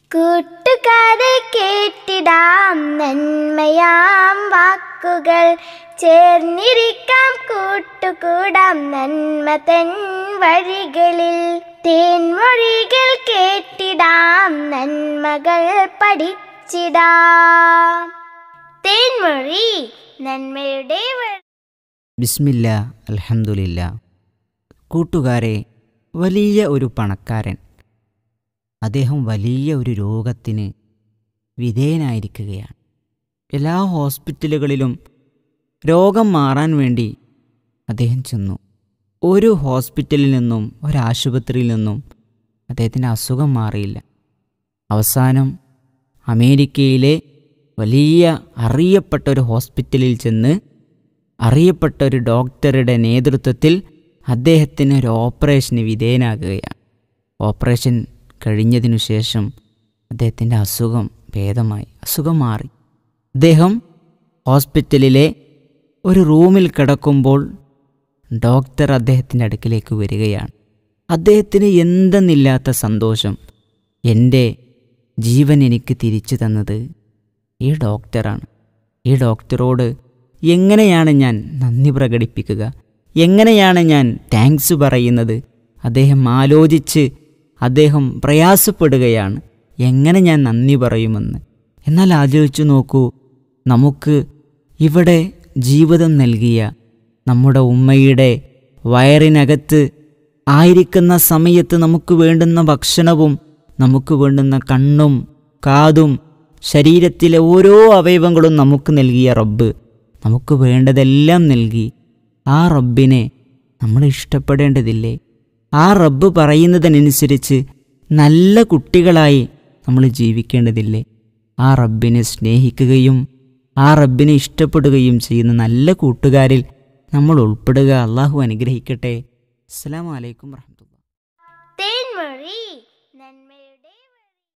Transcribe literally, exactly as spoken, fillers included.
കൂട്ടുകാരെ കേട്ടിടാം നന്മയാം വാക്കുകൾ, ചേർന്നിരിക്കാം കൂട്ടുകൂടാം നന്മ തൻ വഴികളിൽ. തേൻമൊഴികൾ കേട്ടിടാം നന്മകൾ പഠിച്ചിടാം. തേൻമൊഴി നന്മയുടെ വഴി. ബിസ്മില്ലാ അൽഹംദുലില്ലാ. കൂട്ടുകാരെ, വലിയ ഒരു പണക്കാരൻ അദ്ദേഹം വലിയ ഒരു രോഗത്തിന് വിധേയനായിരിക്കുകയാണ്. എല്ലാ ഹോസ്പിറ്റലുകളിലും രോഗം മാറാൻ വേണ്ടി അദ്ദേഹം ചെന്നു. ഒരു ഹോസ്പിറ്റലിൽ നിന്നും ഒരാശുപത്രിയിൽ നിന്നും അദ്ദേഹത്തിൻ്റെ അസുഖം മാറിയില്ല. അവസാനം അമേരിക്കയിലെ വലിയ അറിയപ്പെട്ട ഒരു ഹോസ്പിറ്റലിൽ ചെന്ന് അറിയപ്പെട്ട ഒരു ഡോക്ടറുടെ നേതൃത്വത്തിൽ അദ്ദേഹത്തിന് ഒരു ഓപ്പറേഷന് വിധേയനാകുകയാണ്. ഓപ്പറേഷൻ കഴിഞ്ഞതിനു ശേഷം അദ്ദേഹത്തിൻ്റെ അസുഖം ഭേദമായി, അസുഖം മാറി. അദ്ദേഹം ഹോസ്പിറ്റലിലെ ഒരു റൂമിൽ കിടക്കുമ്പോൾ ഡോക്ടർ അദ്ദേഹത്തിൻ്റെ അടുക്കിലേക്ക് വരികയാണ്. അദ്ദേഹത്തിന് എന്തെന്നില്ലാത്ത സന്തോഷം. എൻ്റെ ജീവൻ എനിക്ക് തിരിച്ചു തന്നത് ഈ ഡോക്ടറാണ്. ഈ ഡോക്ടറോട് എങ്ങനെയാണ് ഞാൻ നന്ദി പ്രകടിപ്പിക്കുക, എങ്ങനെയാണ് ഞാൻ താങ്ക്സ് പറയുന്നത്? അദ്ദേഹം ആലോചിച്ച് അദ്ദേഹം പ്രയാസപ്പെടുകയാണ്, എങ്ങനെ ഞാൻ നന്ദി പറയുമെന്ന്. എന്നാൽ ആലോചിച്ചു നോക്കൂ, നമുക്ക് ഇവിടെ ജീവിതം നൽകിയ നമ്മുടെ ഉമ്മയുടെ വയറിനകത്ത് ആയിരിക്കുന്ന സമയത്ത് നമുക്ക് വേണ്ടുന്ന ഭക്ഷണവും നമുക്ക് വേണ്ടുന്ന കണ്ണും കാതും ശരീരത്തിലെ ഓരോ അവയവങ്ങളും നമുക്ക് നൽകിയ റബ്ബ് നമുക്ക് വേണ്ടതെല്ലാം നൽകി. ആ റബ്ബിനെ നമ്മൾ ഇഷ്ടപ്പെടേണ്ടതില്ലേ? ആ റബ്ബ് പറയുന്നതിനനുസരിച്ച് നല്ല കുട്ടികളായി നമ്മൾ ജീവിക്കേണ്ടതില്ലേ? ആ റബ്ബിനെ സ്നേഹിക്കുകയും ആ റബ്ബിനെ ഇഷ്ടപ്പെടുകയും ചെയ്യുന്ന നല്ല കൂട്ടുകാരിൽ നമ്മൾ ഉൾപ്പെടുക. അള്ളാഹു അനുഗ്രഹിക്കട്ടെ. അസ്സലാമു അലൈക്കും വറഹ്മത്തുള്ളാഹി. തേൻമൊഴി നന്മയുടെ